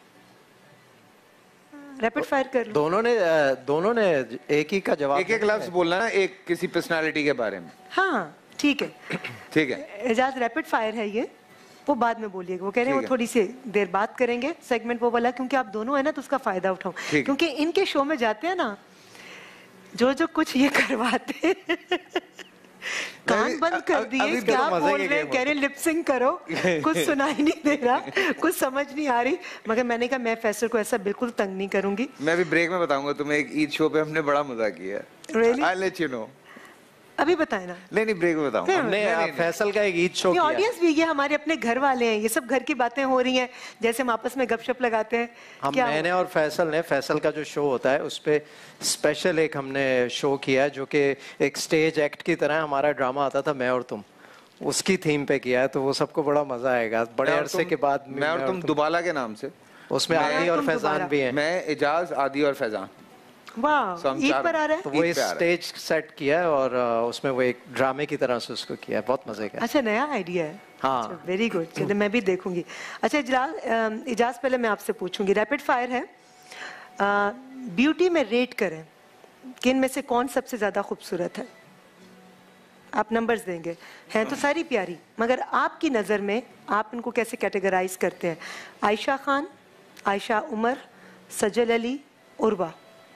रैपिड फायर कर लो।
दोनों ने दोनों ने एक ही का जवाब,
एक एक लफ्ज बोलना ना, एक किसी पर्सनालिटी के बारे में।
हाँ ठीक है
ठीक है।
एजाज रैपिड फायर है ये, वो बाद में बोलिएगा। वो कह रहे हैं वो थोड़ी सी देर बात करेंगे सेगमेंट वो वाला, क्योंकि आप दोनों है ना तो उसका फायदा उठाओ। क्योंकि इनके शो में जाते हैं ना जो जो कुछ ये करवाते कान बंद कर दिए, क्या बोल रहे हैं, कह रहे लिपसिंग करो, कुछ सुनाई नहीं दे रहा, कुछ समझ नहीं आ रही। मगर मैंने कहा मैं फैसल को ऐसा बिल्कुल तंग नहीं करूंगी।
मैं भी ब्रेक में बताऊंगा तुम्हें, एक ईद शो पे हमने बड़ा मजा किया।
Really?
I'll let you know.
अभी बताए ना।
नहीं नहीं ब्रेक में बताऊंगा।
हमने फैसल का एक ईद शो किया।
ऑडियंस भी, ये हमारे अपने घर वाले हैं, ये सब घर की बातें हो रही हैं, जैसे हम आपस में गपशप लगाते हैं।
हम मैंने और फैसल ने, फैसल का जो शो होता है उस पे स्पेशल एक हमने शो किया है जो कि एक स्टेज एक्ट की तरह हमारा ड्रामा आता था, मैं और तुम, उसकी थीम पे किया है, तो वो सबको बड़ा मजा आएगा बड़े अरसे के बाद।
मैं और तुम दुबाला के नाम से,
उसमें आदि और फैजान भी हैं।
मैं इजाज, आदि और फैजान।
वाह, एक पर आ रहा है।
तो वो स्टेज सेट किया है और उसमें वो एक ड्रामे की तरह से उसको किया है, बहुत मजे का।
अच्छा, नया आइडिया है।
हाँ,
वेरी गुड, चलिए मैं भी देखूंगी। अच्छा इजाज, इजाज पहले मैं आपसे पूछूंगी, रैपिड फायर है, ब्यूटी में रेट करें कि इनमें से कौन सबसे ज्यादा खूबसूरत है? आप नंबर्स देंगे, हैं तो सारी प्यारी, मगर आपकी नजर में आप इनको कैसे कैटेगराइज करते हैं? आयशा खान, आयशा उमर, सजल अली, उर्वा।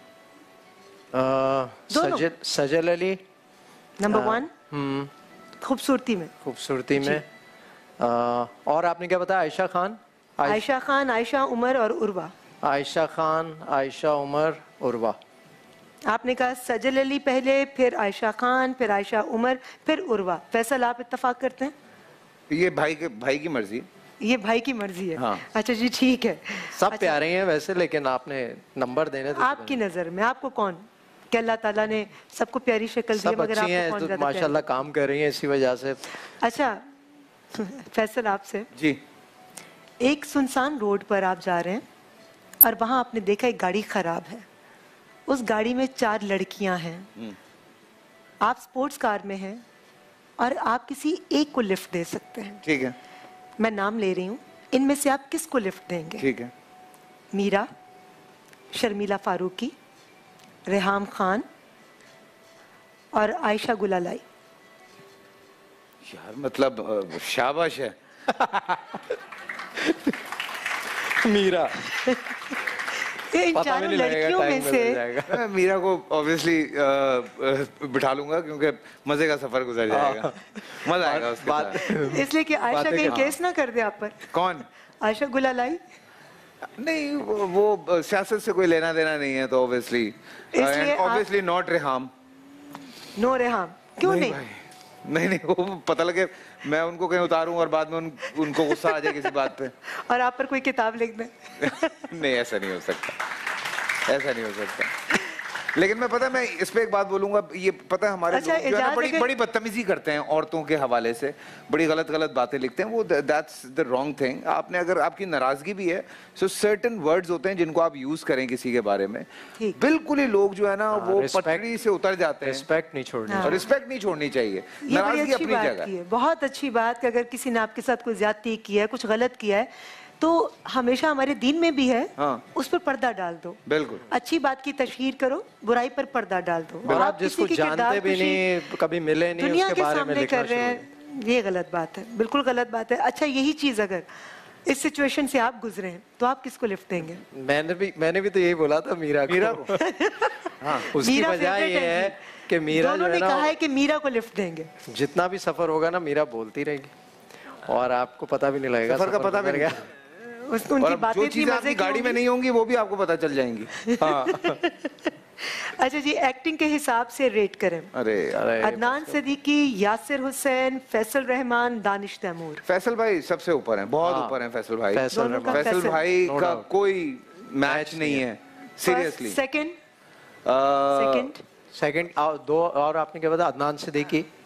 सजल सजल अली
नंबर वन खूबसूरती में।
खूबसूरती में आ, और आपने क्या बताया? आयशा खान,
आयशा खान, आयशा उमर और उर्वा।
आयशा खान, आयशा उमर, उर्वा।
आपने कहा सजल अली पहले, फिर आयशा खान, फिर आयशा उमर, फिर उर्वा। फैसल, आप इत्तेफाक करते हैं?
ये भाई के भाई की मर्जी,
ये भाई की मर्जी है।
हाँ।
अच्छा जी, ठीक है।
सब
अच्छा,
प्यारे हैं वैसे, लेकिन आपने नंबर देने थे।
आपकी नजर में आपको कौन, कि अल्लाह ताला ने सबको प्यारी शक्ल दी, मगर आपको कौन ज्यादा
माशाल्लाह काम कर रही हैं इसी वजह से।
अच्छा फैसल, आपसे
जी,
एक सुनसान रोड पर आप जा रहे हैं और वहां आपने देखा एक गाड़ी खराब है, उस गाड़ी में चार लड़कियां हैं, आप स्पोर्ट्स कार में हैं और आप किसी एक को लिफ्ट दे सकते हैं।
ठीक है,
मैं नाम ले रही हूँ, इनमें से आप किसको लिफ्ट देंगे?
ठीक है।
मीरा, शर्मिला फारूकी, रेहाम खान और आयशा गुलालाई।
यार मतलब शाबाश है।
मीरा
इन चारों लड़कियों में से
मीरा को ऑब्वियसली बिठा लूंगा क्योंकि मजे का सफर गुजर जाएगा, मजा आएगा उसके साथ।
इसलिए कि आयशा कहीं केस ना कर दे आप पर।
कौन?
आयशा गुलालाई?
नहीं, वो, वो सियासत से कोई लेना देना नहीं है, तो obviously obviously not Reham.
No Reham क्यों नहीं?
नहीं नहीं, वो पता लगे मैं उनको कहीं उतारूं और बाद में उन, उनको गुस्सा आ जाए किसी बात पे
और आप पर कोई किताब लिख दे।
नहीं, ऐसा नहीं हो सकता, ऐसा नहीं हो सकता। लेकिन मैं पता है, मैं इस पे एक बात बोलूंगा, ये पता है हमारे
अच्छा,
लोग जो है ना बड़ी
अगर...
बड़ी बदतमीजी करते हैं औरतों के हवाले से, बड़ी गलत गलत बातें लिखते हैं, वो दैट्स द रॉन्ग थिंग। आपने अगर आपकी नाराजगी भी है, सो सर्टेन वर्ड्स होते हैं जिनको आप यूज करें किसी के बारे में, बिल्कुल ही लोग जो है ना वो पटरी से उतर जाते हैं।
रिस्पेक्ट नहीं छोड़नी,
और रिस्पेक्ट नहीं छोड़नी चाहिए। नाराजगी अपनी जगह है।
बहुत अच्छी बात कि अगर किसी ने आपके साथ कोई ज्यादती की है, कुछ गलत किया है, तो हमेशा हमारे दीन में भी है, हाँ। उस पर पर्दा डाल दो। बिल्कुल, अच्छी बात की तशहीर करो, बुराई पर पर्दा डाल दो।
और आप जिसको जानते भी नहीं, कभी मिले नहीं,
दुनिया
उसके
के
बारे
सामने
में
कर रहे हैं, ये गलत बात है, बिल्कुल गलत बात है। अच्छा, यही चीज अगर इस सिचुएशन से आप गुजरे हैं तो आप किसको लिफ्ट देंगे?
मैंने भी मैंने भी तो यही बोला था, मीरा
मीरा
को। हाँ, उसकी वजह ये है कि मीरा जो है ना,
कहा है कि मीरा को लिफ्ट देंगे।
जितना भी सफर होगा ना, मीरा बोलती रहेगी और आपको पता भी नहीं लगेगा,
सफर का पता भी नहीं।
उसको उनकी बातें
जो चीजें आपकी गाड़ी में नहीं होंगी वो भी आपको पता चल जाएंगी। हाँ।
अच्छा जी, एक्टिंग के हिसाब से रेट करें।
अरे अरे
अदनान सिद्दीकी, यासिर हुसैन, फैसल रहमान, दानिश तैमूर।
फैसल भाई सबसे ऊपर हैं, बहुत ऊपर हैं फैसल भाई।
फैसल,
फैसल भाई का कोई मैच नहीं है, सीरियसली।
सेकंड
सेकंड सेकंड दो, और आपने क्या बताया? अदनान सिद्दीकी,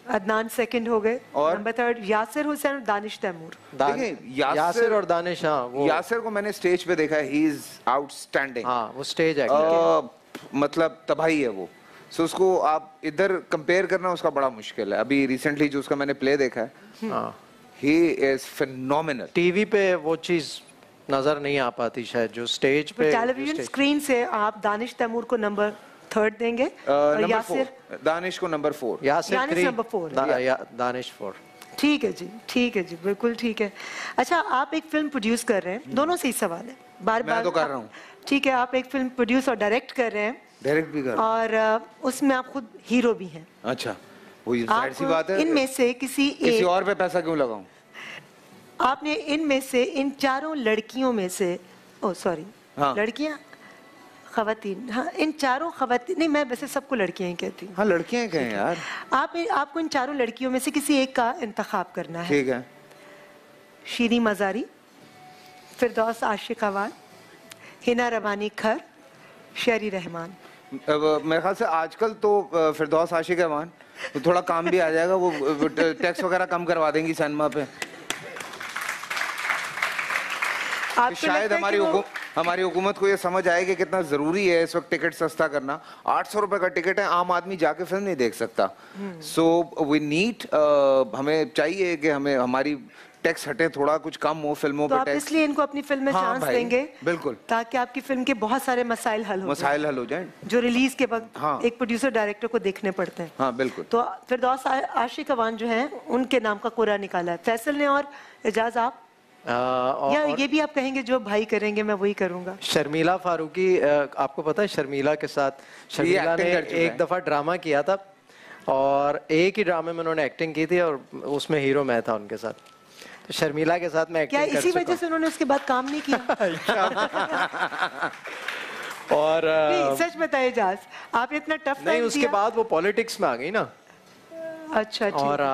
अदनान सेकंड हो गए
और
नंबर थर्ड यासिर हुसैन और दानिश तैमूर।
देखिए यासिर,
यासिर और दानिश, हाँ वो
यासिर को मैंने स्टेज पे देखा है, ही इज आउटस्टैंडिंग।
हाँ वो स्टेज एक्टर
मतलब तबाही है वो। सो so, उसको आप इधर कंपेयर करना उसका बड़ा मुश्किल है। अभी रिसेंटली जो उसका मैंने प्ले देखा है,
हाँ
ही इज फिनोमिनल।
टीवी पे वो चीज नजर नहीं आ पाती शायद जो स्टेज पे।
टेलीविजन स्क्रीन से आप दानिश तैमूर को नंबर थर्ड देंगे
uh,
और यासिर
दानिश को number four,
Yasir
number four,
दा, या, दानिश फोर।
ठीक है जी, ठीक है जी, बिल्कुल ठीक है। अच्छा, आप एक फिल्म प्रोड्यूस कर रहे हैं, दोनों से ही सवाल है, बार
मैं
बार
तो कर रहा हूँ।
ठीक है, आप एक फिल्म प्रोड्यूस और डायरेक्ट कर रहे हैं,
डायरेक्ट भी कर रहा हूँ,
और उसमें आप खुद हीरो भी हैं।
अच्छा, वो जाहिर सी बात है।
इनमें से किसी
किसी
एक,
और पे पैसा क्यों लगाऊं?
आपने इनमें से इन चारों लड़कियों में से, ओ सॉरी,
हाँ।
लड़कियां खवातीन, हाँ, इन चारों खवातीन, नहीं मैं वैसे सबको लड़कियां ही कहती हूँ।
हाँ लड़कियां कहें यार।
आप आपको इन चारों लड़कियों में से किसी एक का इंतखाब करना है।
ठीक है।
शीरी मजारी, फिरदौस आशिक अवान, हिना रबानी खर, शेरी रहमान।
मेरे ख्याल से आजकल तो फिरदौस आशिक अवान तो थोड़ा काम भी आ जाएगा, वो टैक्स वगैरह कम करवा देंगी सिनेमा पे। शायद हमारी हुकूमत हमारी हुकूमत को ये समझ आए कि कितना जरूरी है इस वक्त टिकट सस्ता करना। आठ सौ रुपए का टिकट है, आम आदमी जाके फिल्म नहीं देख सकता। सो वी नीड, हमें चाहिए कि हमें हमारी टैक्स हटे, थोड़ा कुछ कम हो फिल्मों
तो
पर
आप
टैक्स।
इसलिए इनको अपनी फिल्म में
हाँ
चांस
भाई,
देंगे,
बिल्कुल,
ताकि आपकी फिल्म के बहुत सारे मसाइल हल हो
मसाइल हल हो जाएं
जो रिलीज के वक्त
हाँ।
एक प्रोड्यूसर डायरेक्टर को देखने पड़ते हैं।
हाँ बिल्कुल।
तो फिरदौस आशिक अवान जो हैं उनके नाम का कोरा निकाला है फैसल ने, और एजाज आप
आ, और,
या
और,
ये भी आप कहेंगे जो भाई करेंगे मैं वही करूंगा?
शर्मिला फारूकी, आपको पता है शर्मिला के साथ शर्मिला ने एक दफा ड्रामा किया था और एक ही ड्रामे में उन्होंने एक्टिंग की थी और उसमें हीरो मैं था उनके साथ। तो शर्मिला के साथ मैं एक्टिंग
क्या इसी वजह से उन्होंने उसके बाद काम नहीं किया?
और
नहीं, सच बताइए एजाज, आप इतना टफ
नहीं, उसके बाद वो पॉलिटिक्स में आ गई ना।
अच्छा, ठीक।
और